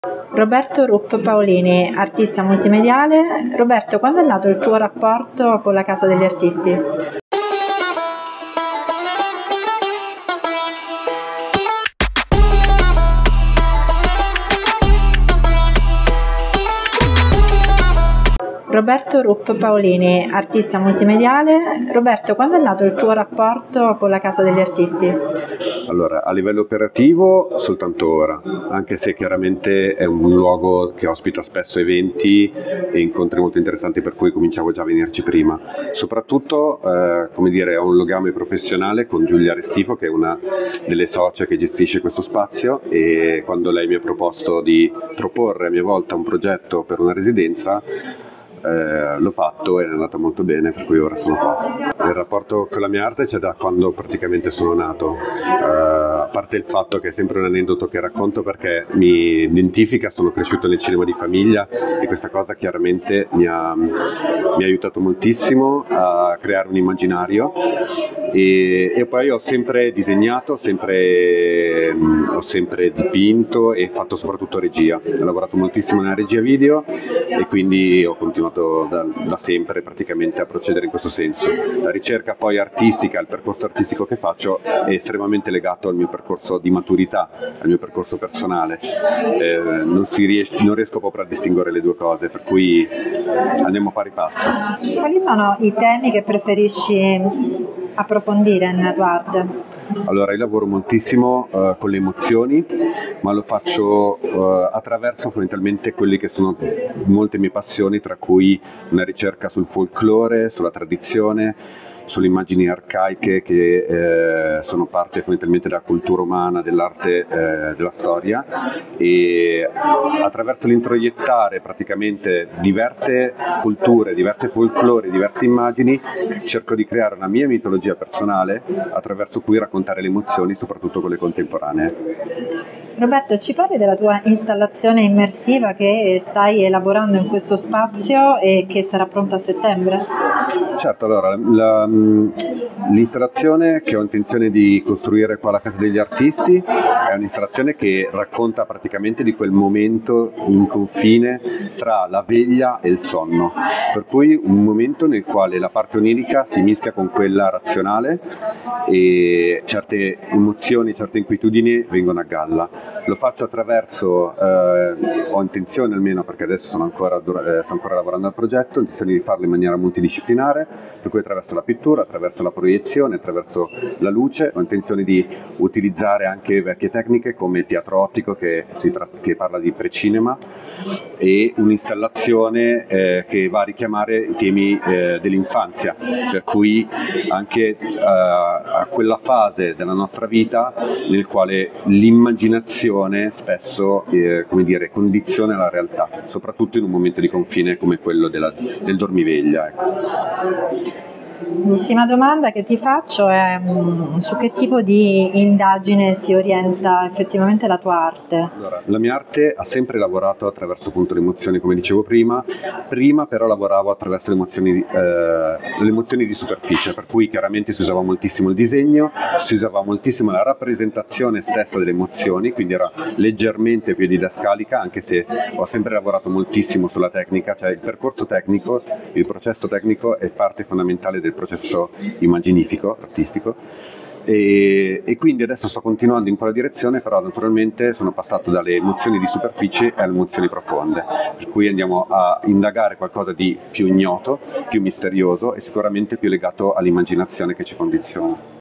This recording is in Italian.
Roberto Rupp Paolini, artista multimediale. Roberto, quando è nato il tuo rapporto con la Casa degli Artisti? Roberto Rupp Paolini, artista multimediale. Roberto, quando è nato il tuo rapporto con la Casa degli Artisti? Allora, a livello operativo soltanto ora, anche se chiaramente è un luogo che ospita spesso eventi e incontri molto interessanti, per cui cominciavo già a venirci prima. Soprattutto, come dire, ho un legame professionale con Giulia Restifo, che è una delle socie che gestisce questo spazio, e quando lei mi ha proposto di proporre a mia volta un progetto per una residenza, l'ho fatto e è andata molto bene, per cui ora sono qua. Il rapporto con la mia arte c'è da quando praticamente sono nato, a parte il fatto che è sempre un aneddoto che racconto perché mi identifica. Sono cresciuto nel cinema di famiglia e questa cosa chiaramente mi ha aiutato moltissimo a creare un immaginario, e poi ho sempre disegnato, ho sempre dipinto e fatto soprattutto regia. Ho lavorato moltissimo nella regia video e quindi ho continuato da sempre praticamente a procedere in questo senso. La ricerca poi artistica, il percorso artistico che faccio è estremamente legato al mio percorso di maturità, al mio percorso personale. Non riesco proprio a distinguere le due cose, per cui andiamo a pari passo. Quali sono i temi che preferisci approfondire nella tua arte? Allora, io lavoro moltissimo con le emozioni, ma lo faccio attraverso fondamentalmente quelle che sono molte mie passioni, tra cui una ricerca sul folklore, sulla tradizione, sulle immagini arcaiche che sono parte fondamentalmente della cultura umana, dell'arte, della storia, e attraverso l'introiettare praticamente diverse culture, diverse folklore, diverse immagini, cerco di creare una mia mitologia personale attraverso cui raccontare le emozioni, soprattutto quelle contemporanee. Roberto, ci parli della tua installazione immersiva che stai elaborando in questo spazio e che sarà pronta a settembre? Certo, allora l'installazione che ho intenzione di costruire qua alla Casa degli Artisti è un'installazione che racconta praticamente di quel momento in confine tra la veglia e il sonno, per cui un momento nel quale la parte onirica si mischia con quella razionale e certe emozioni, certe inquietudini vengono a galla. Lo faccio attraverso, ho intenzione almeno, perché adesso sto ancora lavorando al progetto, ho intenzione di farlo in maniera multidisciplinare, per cui attraverso la pittura, attraverso la proiezione, attraverso la luce. Ho intenzione di utilizzare anche vecchie tecniche come il teatro ottico che parla di precinema, e un'installazione che va a richiamare i temi dell'infanzia, per cui anche a quella fase della nostra vita nel quale l'immaginazione spesso come dire, condiziona la realtà, soprattutto in un momento di confine come quello del dormiveglia. Ecco. L'ultima domanda che ti faccio è su che tipo di indagine si orienta effettivamente la tua arte? Allora, la mia arte ha sempre lavorato attraverso appunto le emozioni, come dicevo prima però lavoravo attraverso le emozioni di superficie, per cui chiaramente si usava moltissimo il disegno, si usava moltissimo la rappresentazione stessa delle emozioni, quindi era leggermente più didascalica, anche se ho sempre lavorato moltissimo sulla tecnica, cioè il percorso tecnico, il processo tecnico è parte fondamentale del processo immaginifico, artistico, e quindi adesso sto continuando in quella direzione, però naturalmente sono passato dalle emozioni di superficie alle emozioni profonde, per cui andiamo a indagare qualcosa di più ignoto, più misterioso e sicuramente più legato all'immaginazione che ci condiziona.